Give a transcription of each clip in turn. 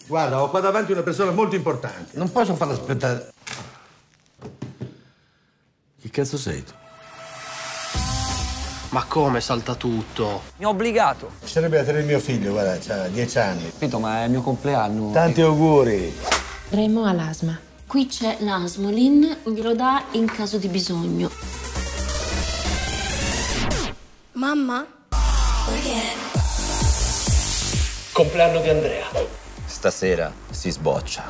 Guarda, ho qua davanti una persona molto importante. Non posso farla aspettare. Chi cazzo sei tu? Ma come salta tutto? Mi ha obbligato. Ci sarebbe da tenere mio figlio, guarda, ha 10 anni. Capito, ma è il mio compleanno. Tanti auguri. Remo ha l'asma. Qui c'è l'Asmolin, glielo dà in caso di bisogno. Mamma? Compleanno di Andrea. Stasera si sboccia.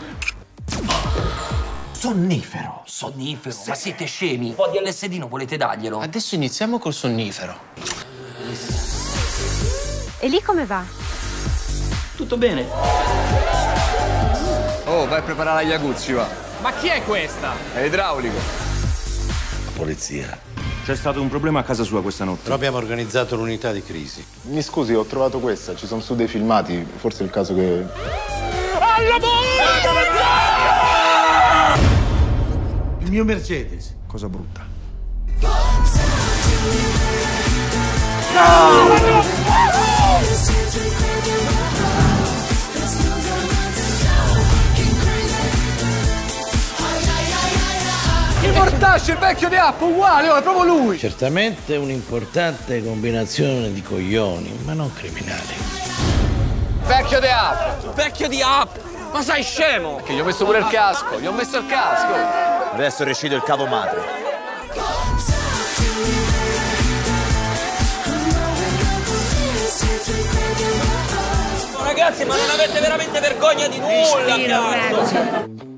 Sonnifero. Sonnifero? Ma siete scemi? Un po' di LSD non volete darglielo? Adesso iniziamo col sonnifero. E lì come va? Tutto bene. Oh, vai a preparare gli aguzzi, va. Ma chi è questa? È idraulico. Polizia. C'è stato un problema a casa sua questa notte. Però abbiamo organizzato l'unità di crisi. Mi scusi, ho trovato questa, ci sono su dei filmati, forse è il caso che... Il mio Mercedes. Cosa brutta. Il mortaccio, il vecchio di App, uguale, è proprio lui! Certamente un'importante combinazione di coglioni, ma non criminali. Vecchio di App! Vecchio di App! Ma sei scemo? Che gli ho messo pure il casco, gli ho messo il casco! Adesso recido il capo madre. Ragazzi, ma non avete veramente vergogna di nulla, cazzo!